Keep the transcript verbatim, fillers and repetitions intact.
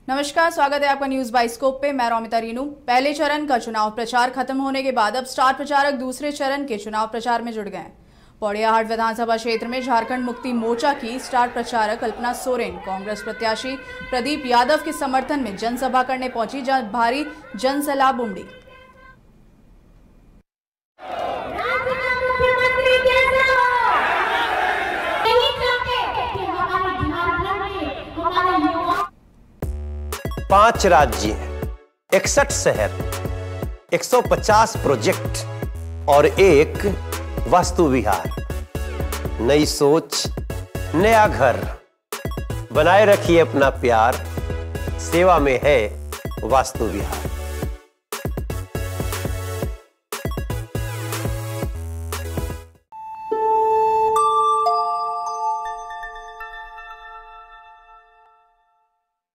नमस्कार, स्वागत है आपका न्यूज बाइस्कोप पे। मैं रोमिता रीनू। पहले चरण का चुनाव प्रचार खत्म होने के बाद अब स्टार प्रचारक दूसरे चरण के चुनाव प्रचार में जुट गए हैं। पौड़ियाहाट विधानसभा क्षेत्र में झारखंड मुक्ति मोर्चा की स्टार प्रचारक कल्पना सोरेन कांग्रेस प्रत्याशी प्रदीप यादव के समर्थन में जनसभा करने पहुंची, जहां भारी जनसैलाब उमड़ी। पांच राज्य, इकसठ शहर, एक सौ पचास प्रोजेक्ट और एक वास्तु विहार। नई सोच, नया घर। बनाए रखिए अपना प्यार, सेवा में है वास्तु विहार।